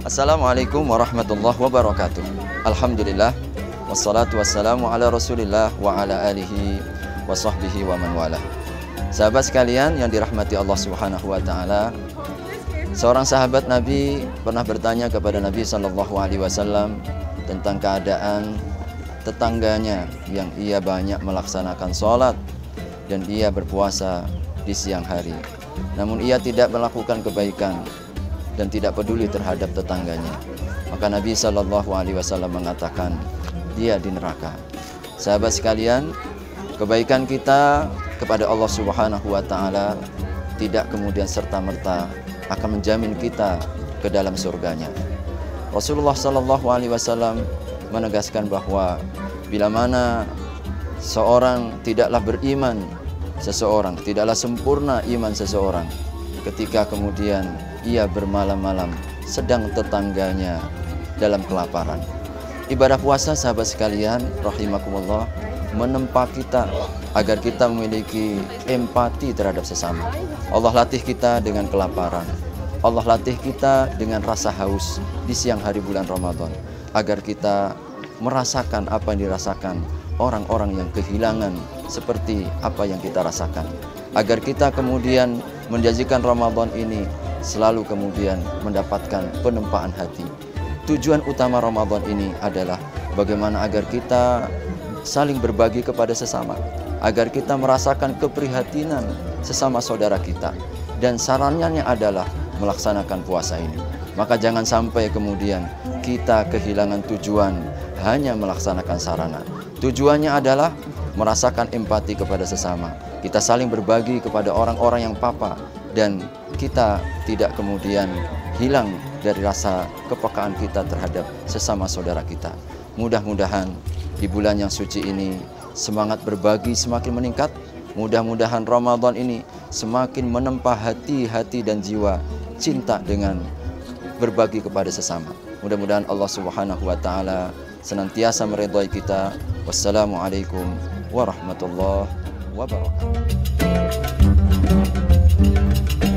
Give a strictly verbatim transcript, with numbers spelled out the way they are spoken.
Assalamualaikum warahmatullahi wabarakatuh. Alhamdulillah, wassalatu wassalamu ala rasulillah wa ala alihi wa sahbihi wa man wala. Sahabat sekalian yang dirahmati Allah subhanahu wa ta'ala, seorang sahabat Nabi pernah bertanya kepada Nabi sallallahu alaihi wasallam tentang keadaan tetangganya yang ia banyak melaksanakan sholat dan ia berpuasa di siang hari, namun ia tidak melakukan kebaikan dan tidak peduli terhadap tetangganya. Maka Nabi sallallahu alaihi wasallam mengatakan, dia di neraka. Sahabat sekalian, kebaikan kita kepada Allah subhanahu wa ta'ala tidak kemudian serta-merta akan menjamin kita ke dalam surganya. Rasulullah sallallahu alaihi wasallam menegaskan bahwa bila mana seorang tidaklah beriman seseorang, tidaklah sempurna iman seseorang ketika kemudian ia bermalam-malam sedang tetangganya dalam kelaparan. Ibadah puasa, sahabat sekalian rahimakumullah, menempa kita agar kita memiliki empati terhadap sesama. Allah latih kita dengan kelaparan, Allah latih kita dengan rasa haus di siang hari bulan Ramadan, agar kita merasakan apa yang dirasakan orang-orang yang kehilangan seperti apa yang kita rasakan, agar kita kemudian menjadikan Ramadan ini selalu kemudian mendapatkan penempaan hati. Tujuan utama Ramadan ini adalah bagaimana agar kita saling berbagi kepada sesama, agar kita merasakan keprihatinan sesama saudara kita, dan sarannya adalah melaksanakan puasa ini. Maka jangan sampai kemudian kita kehilangan tujuan hanya melaksanakan sarana. Tujuannya adalah merasakan empati kepada sesama, kita saling berbagi kepada orang-orang yang papa, dan kita tidak kemudian hilang dari rasa kepekaan kita terhadap sesama saudara kita. Mudah-mudahan di bulan yang suci ini semangat berbagi semakin meningkat. Mudah-mudahan Ramadan ini semakin menempa hati-hati dan jiwa cinta dengan berbagi kepada sesama. Mudah-mudahan Allah subhanahu wa ta'ala senantiasa meridhai kita. Wassalamualaikum warahmatullahi wabarakatuh.